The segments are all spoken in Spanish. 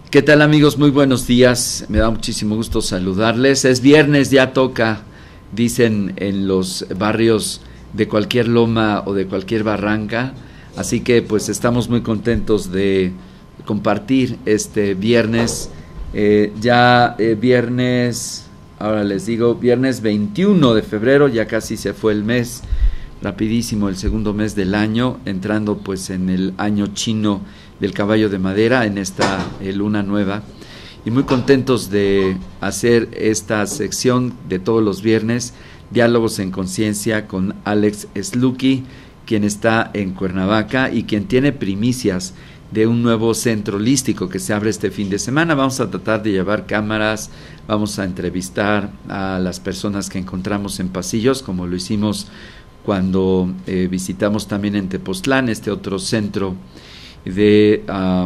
¿Qué tal, amigos? Muy buenos días. Me da muchísimo gusto saludarles. Es viernes, ya toca, dicen en los barrios de cualquier loma o de cualquier barranca. Así que pues estamos muy contentos de compartir este viernes. Viernes, ahora les digo, viernes 21 de febrero, ya casi se fue el mes. Rapidísimo, el segundo mes del año, entrando pues en el año chino del caballo de madera, en esta luna nueva, y muy contentos de hacer esta sección de todos los viernes, Diálogos en Conciencia, con Alex Slucky, quien está en Cuernavaca y quien tiene primicias de un nuevo centro holístico que se abre este fin de semana. Vamos a tratar de llevar cámaras, vamos a entrevistar a las personas que encontramos en pasillos, como lo hicimos cuando visitamos también en Tepoztlán, este otro centro de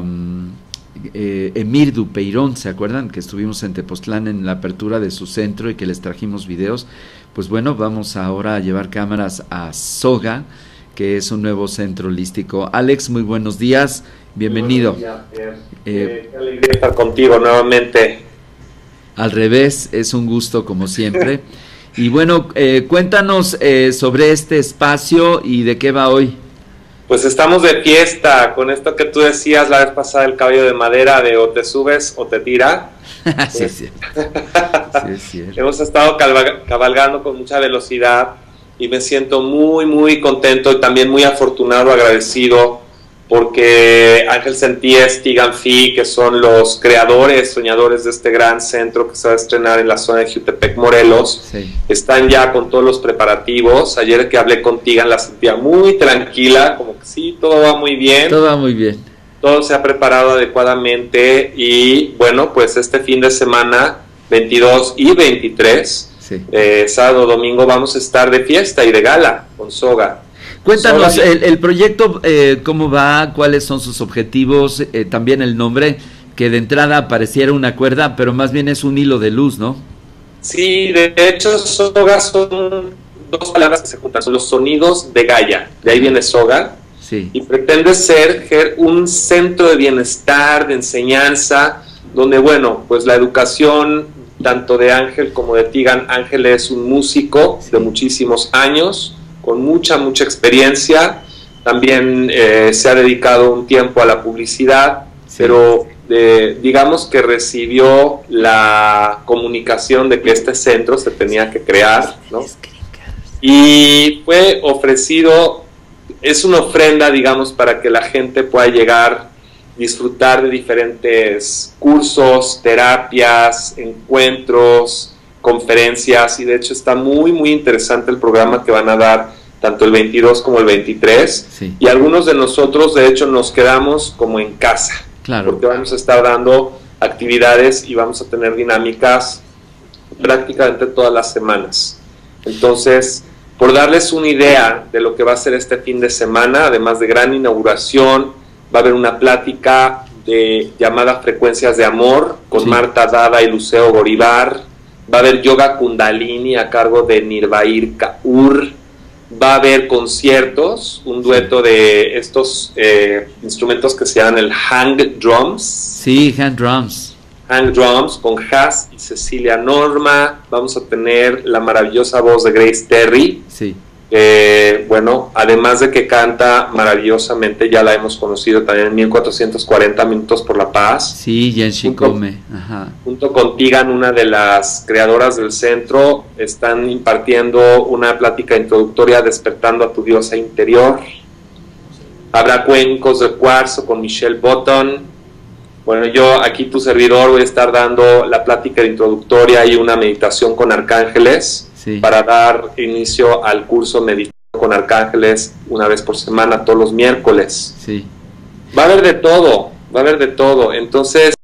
Emir Dupeirón, ¿se acuerdan? Que estuvimos en Tepoztlán en la apertura de su centro y que les trajimos videos. Pues bueno, vamos ahora a llevar cámaras a Soga, que es un nuevo centro holístico. Alex, muy buenos días, bienvenido. Buenos días, Qué alegría estar contigo nuevamente. Al revés, es un gusto como siempre. Y bueno, cuéntanos sobre este espacio y de qué va hoy. Pues estamos de fiesta con esto que tú decías la vez pasada, el caballo de madera de o te subes o te tira. Sí, es cierto. Sí, es cierto. Hemos estado cabalgando con mucha velocidad y me siento muy, muy contento y también muy afortunado, agradecido, porque Ángel Sentíes, Tigan Fee, que son los creadores, soñadores de este gran centro que se va a estrenar en la zona de Jutepec, Morelos, sí, están ya con todos los preparativos. Ayer que hablé con Tigan la sentía muy tranquila, como que sí, todo va muy bien. Todo va muy bien. Todo se ha preparado adecuadamente y bueno, pues este fin de semana, 22 y 23, sí, sábado, domingo, vamos a estar de fiesta y de gala con Soga. Cuéntanos el proyecto, cómo va, cuáles son sus objetivos, también el nombre, que de entrada pareciera una cuerda, pero más bien es un hilo de luz, ¿no? Sí, de hecho Soga son dos palabras que se juntan, son los sonidos de Gaia, de ahí viene Soga, sí, y pretende ser un centro de bienestar, de enseñanza, donde bueno, pues la educación tanto de Ángel como de Tigan. Ángel es un músico, sí, de muchísimos años, con mucha experiencia, también se ha dedicado un tiempo a la publicidad, sí, pero digamos que recibió la comunicación de que este centro se tenía que crear, ¿no? Y fue ofrecido, es una ofrenda, digamos, para que la gente pueda llegar, disfrutar de diferentes cursos, terapias, encuentros, conferencias, y de hecho está muy interesante el programa que van a dar tanto el 22 como el 23, sí, y algunos de nosotros de hecho nos quedamos como en casa, claro, porque vamos a estar dando actividades y vamos a tener dinámicas prácticamente todas las semanas. Entonces, por darles una idea de lo que va a ser este fin de semana, además de gran inauguración, va a haber una plática llamada Frecuencias de Amor con, sí, Marta Dada y Luceo Goribar. Va a haber yoga kundalini a cargo de Nirvair Kaur. Va a haber conciertos, un dueto de estos instrumentos que se llaman el hang drums. Sí, hand drums. Hang drums con Haas y Cecilia Norma. Vamos a tener la maravillosa voz de Grace Terry. Sí. Bueno, además de que canta maravillosamente, ya la hemos conocido también en 1440 Minutos por la Paz. Sí, Jen Shikome. Junto con Tigan, una de las creadoras del centro, están impartiendo una plática introductoria, Despertando a tu diosa interior. Habrá cuencos de cuarzo con Michelle Botton. Bueno, yo aquí, tu servidor, voy a estar dando la plática introductoria y una meditación con arcángeles, sí, para dar inicio al curso Meditación con Arcángeles una vez por semana, todos los miércoles. Sí. Va a haber de todo, Entonces,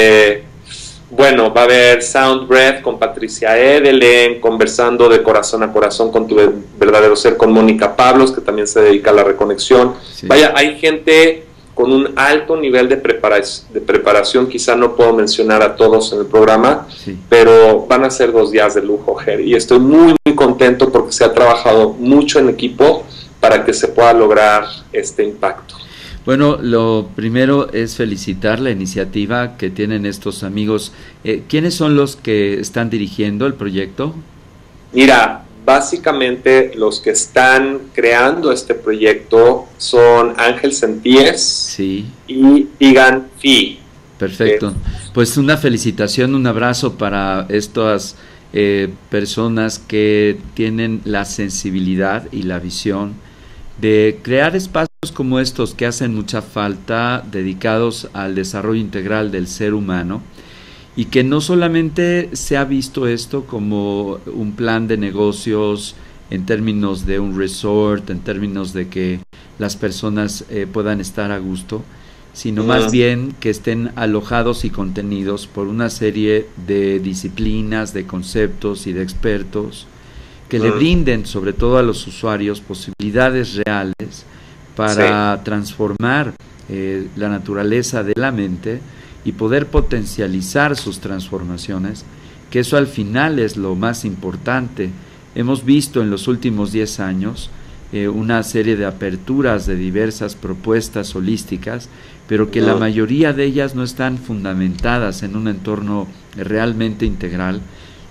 bueno, va a haber Sound Breath con Patricia Edelen, conversando de corazón a corazón con tu verdadero ser, con Mónica Pablos, que también se dedica a la reconexión. Sí. Vaya, hay gente con un alto nivel de preparación, quizá no puedo mencionar a todos en el programa, sí, pero van a ser 2 días de lujo, Ger, y estoy muy contento porque se ha trabajado mucho en equipo para que se pueda lograr este impacto. Bueno, lo primero es felicitar la iniciativa que tienen estos amigos. ¿Quiénes son los que están dirigiendo el proyecto? Mira, básicamente los que están creando este proyecto son Ángel Sentíes, sí, y Tigan Fi. Perfecto. Pues una felicitación, un abrazo para estas personas que tienen la sensibilidad y la visión de crear espacios como estos que hacen mucha falta, dedicados al desarrollo integral del ser humano, y que no solamente se ha visto esto como un plan de negocios en términos de un resort, en términos de que las personas puedan estar a gusto, sino más bien que estén alojados y contenidos por una serie de disciplinas, de conceptos y de expertos que le brinden, sobre todo a los usuarios, posibilidades reales para transformar la naturaleza de la mente y poder potencializar sus transformaciones, que eso al final es lo más importante. Hemos visto en los últimos 10 años una serie de aperturas de diversas propuestas holísticas, pero que la mayoría de ellas no están fundamentadas en un entorno realmente integral,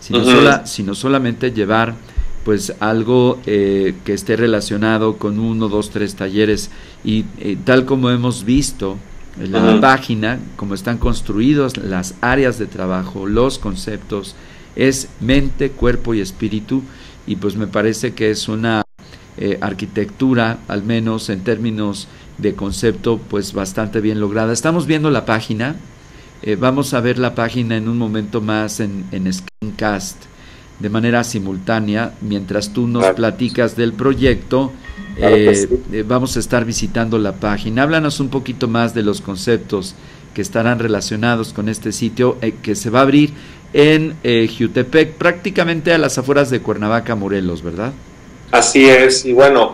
sino solamente llevar pues algo que esté relacionado con 1, 2, 3 talleres, y tal como hemos visto en la página, como están construidos las áreas de trabajo, los conceptos, es mente, cuerpo y espíritu, y pues me parece que es una arquitectura, al menos en términos de concepto, pues bastante bien lograda. Estamos viendo la página, vamos a ver la página en un momento más en Screencast, de manera simultánea, mientras tú nos platicas del proyecto. Vamos a estar visitando la página. Háblanos un poquito más de los conceptos que estarán relacionados con este sitio, que se va a abrir en Jiutepec, prácticamente a las afueras de Cuernavaca, Morelos, ¿verdad? Así es, y bueno,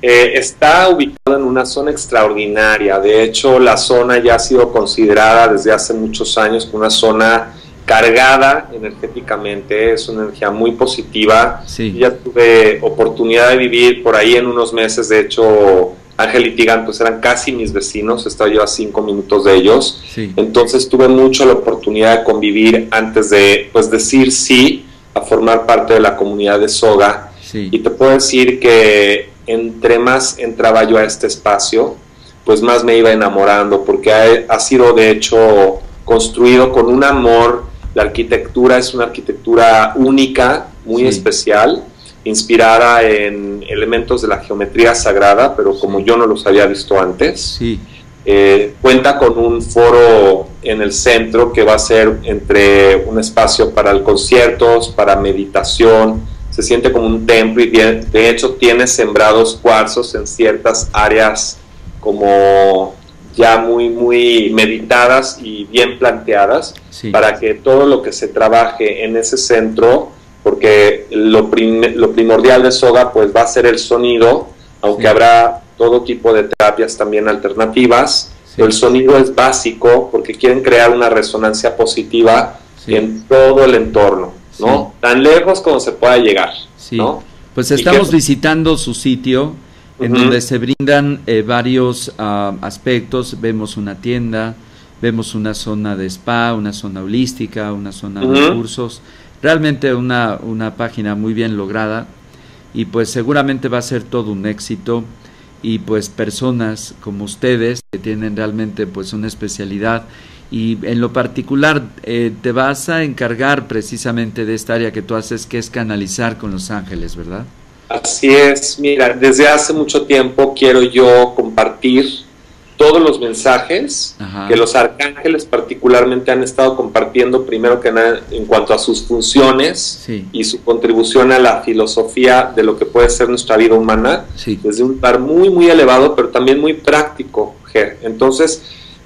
está ubicado en una zona extraordinaria. De hecho, la zona ya ha sido considerada desde hace muchos años como una zona cargada energéticamente, es una energía muy positiva. Ya tuve oportunidad de vivir por ahí en unos meses. De hecho, Ángel y Tigan pues eran casi mis vecinos, estaba yo a 5 minutos de ellos, entonces tuve mucho la oportunidad de convivir antes de pues decir sí a formar parte de la comunidad de Soga. Y te puedo decir que entre más entraba yo a este espacio, pues más me iba enamorando, porque ha sido de hecho construido con un amor. La arquitectura es una arquitectura única, muy especial, inspirada en elementos de la geometría sagrada, pero como yo no los había visto antes. Cuenta con un foro en el centro que va a ser entre un espacio para conciertos, para meditación. Se siente como un templo, y de hecho tiene sembrados cuarzos en ciertas áreas como ya muy meditadas y bien planteadas, para que todo lo que se trabaje en ese centro, porque lo primordial de Soga pues va a ser el sonido, aunque habrá todo tipo de terapias también alternativas, pero el sonido es básico porque quieren crear una resonancia positiva en todo el entorno, ¿no? Tan lejos como se pueda llegar, ¿no? Pues estamos visitando su sitio, en donde se brindan varios aspectos. Vemos una tienda, vemos una zona de spa, una zona holística, una zona de cursos. Realmente una página muy bien lograda, y pues seguramente va a ser todo un éxito, y pues personas como ustedes que tienen realmente pues una especialidad, y en lo particular te vas a encargar precisamente de esta área que tú haces, que es canalizar con los ángeles, ¿verdad? Así es. Mira, desde hace mucho tiempo quiero yo compartir todos los mensajes que los arcángeles particularmente han estado compartiendo, primero que nada en cuanto a sus funciones y su contribución a la filosofía de lo que puede ser nuestra vida humana, desde un lugar muy elevado, pero también muy práctico, Ger. Entonces,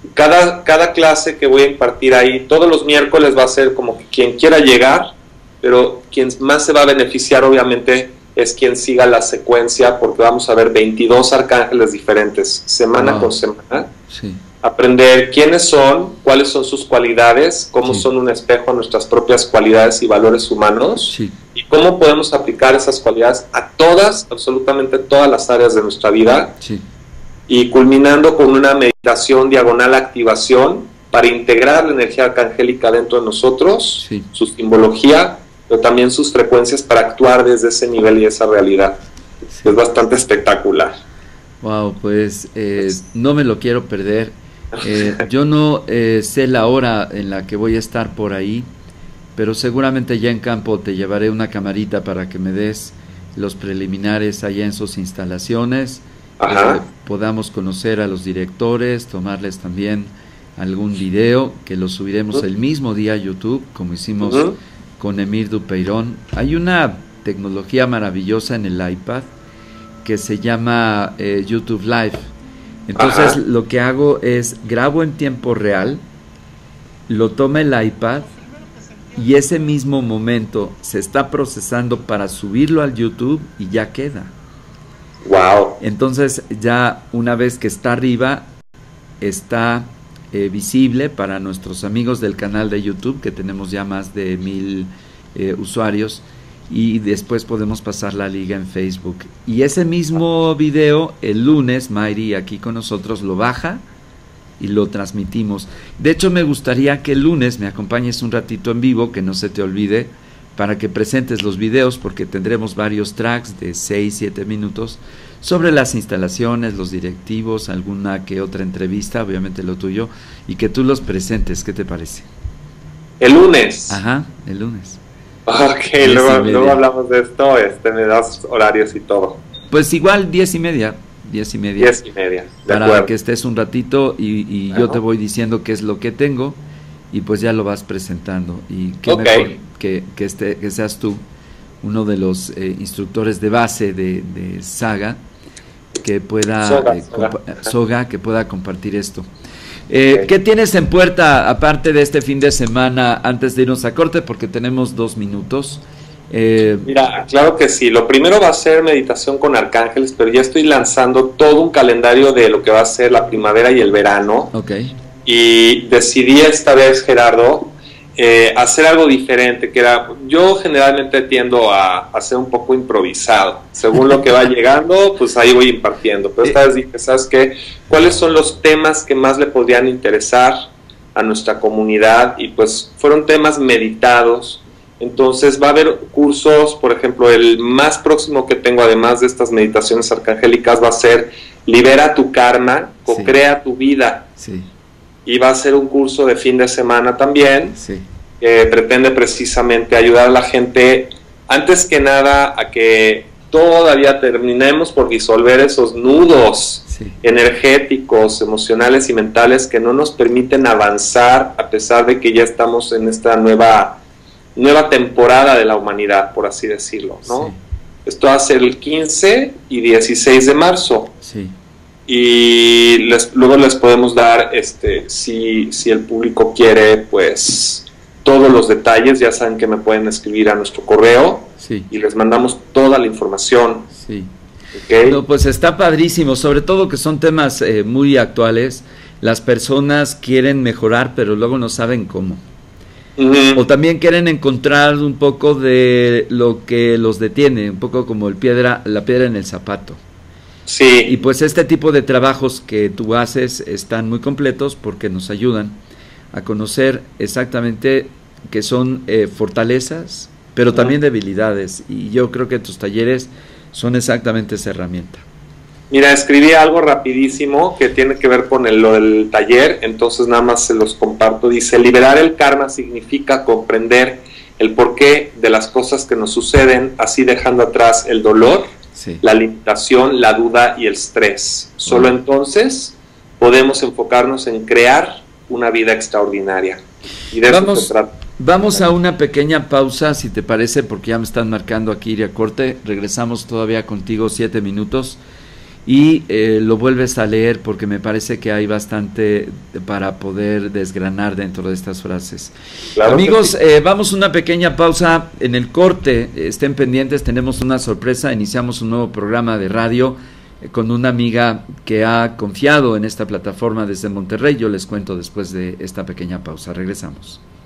cada clase que voy a impartir ahí, todos los miércoles va a ser como que quien quiera llegar, pero quien más se va a beneficiar obviamente es quien siga la secuencia, porque vamos a ver 22 arcángeles diferentes, semana con semana. Aprender quiénes son, cuáles son sus cualidades, cómo son un espejo a nuestras propias cualidades y valores humanos, y cómo podemos aplicar esas cualidades a todas, absolutamente todas las áreas de nuestra vida. y culminando con una meditación diagonal activación para integrar la energía arcangélica dentro de nosotros, sí, su simbología, pero también sus frecuencias para actuar desde ese nivel y esa realidad. Sí. Es bastante espectacular. Wow, pues no me lo quiero perder. Yo no sé la hora en la que voy a estar por ahí, pero seguramente ya en campo te llevaré una camarita para que me des los preliminares allá en sus instalaciones, podamos conocer a los directores, tomarles también algún video, que lo subiremos el mismo día a YouTube, como hicimos con Emir Dupeirón. Hay una tecnología maravillosa en el iPad que se llama YouTube Live. Entonces lo que hago es grabo en tiempo real, lo toma el iPad y ese mismo momento se está procesando para subirlo al YouTube y ya queda. Wow. Entonces ya una vez que está arriba está visible para nuestros amigos del canal de YouTube, que tenemos ya más de 1000 usuarios, y después podemos pasar la liga en Facebook. Y ese mismo video el lunes Mayri aquí con nosotros lo baja y lo transmitimos. De hecho me gustaría que el lunes me acompañes un ratito en vivo, que no se te olvide, para que presentes los videos, porque tendremos varios tracks de 6-7 minutos sobre las instalaciones, los directivos, alguna que otra entrevista, obviamente lo tuyo, y que tú los presentes. ¿Qué te parece? El lunes. Ajá, el lunes. Ok, luego hablamos de esto, me das horarios y todo. Pues igual 10:30. 10:30. Para acuerdo. que estés un ratito y yo te voy diciendo qué es lo que tengo y pues ya lo vas presentando. Y qué mejor que seas tú, uno de los instructores de base de Saga, que pueda Soga, que pueda compartir esto. ¿Qué tienes en puerta aparte de este fin de semana antes de irnos a corte? Porque tenemos 2 minutos. Mira, claro que sí. Lo primero va a ser meditación con arcángeles, pero ya estoy lanzando todo un calendario de lo que va a ser la primavera y el verano. Y decidí esta vez, Gerardo, hacer algo diferente, que era, yo generalmente tiendo a hacer un poco improvisado, según lo que va llegando, pues ahí voy impartiendo, pero esta vez dije, ¿sabes qué? ¿Cuáles son los temas que más le podrían interesar a nuestra comunidad? Y pues fueron temas meditados. Entonces va a haber cursos, por ejemplo, el más próximo que tengo, además de estas meditaciones arcangélicas, va a ser Libera tu karma, co-crea tu vida. Y va a ser un curso de fin de semana también, que pretende precisamente ayudar a la gente, antes que nada, a que todavía terminemos por disolver esos nudos energéticos, emocionales y mentales que no nos permiten avanzar, a pesar de que ya estamos en esta nueva temporada de la humanidad, por así decirlo, ¿no? Esto va a ser el 15 y 16 de marzo. Y luego les podemos dar, si el público quiere, pues todos los detalles. Ya saben que me pueden escribir a nuestro correo y les mandamos toda la información. No, pues está padrísimo, sobre todo que son temas muy actuales. Las personas quieren mejorar, pero luego no saben cómo. O también quieren encontrar un poco de lo que los detiene, un poco como la piedra en el zapato. Y pues este tipo de trabajos que tú haces están muy completos porque nos ayudan a conocer exactamente qué son fortalezas, pero también debilidades. Y yo creo que tus talleres son exactamente esa herramienta. Mira, escribí algo rapidísimo que tiene que ver con lo del taller, entonces nada más se los comparto. Dice, liberar el karma significa comprender el porqué de las cosas que nos suceden, así dejando atrás el dolor, la limitación, la duda y el estrés. Solo entonces podemos enfocarnos en crear una vida extraordinaria. Y de eso se trata. Vamos a una pequeña pausa, si te parece, porque ya me están marcando aquí ir a corte. Regresamos todavía contigo 7 minutos y lo vuelves a leer porque me parece que hay bastante para poder desgranar dentro de estas frases. Claro. Amigos, vamos a una pequeña pausa. En el corte, estén pendientes, tenemos una sorpresa. Iniciamos un nuevo programa de radio con una amiga que ha confiado en esta plataforma desde Monterrey. Yo les cuento después de esta pequeña pausa. Regresamos.